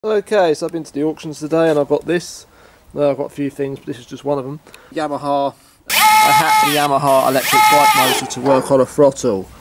Okay, so I've been to the auctions today and I've got this. I've got a few things, but this is just one of them. Yamaha. I hacked the Yamaha electric bike motor to work on a throttle.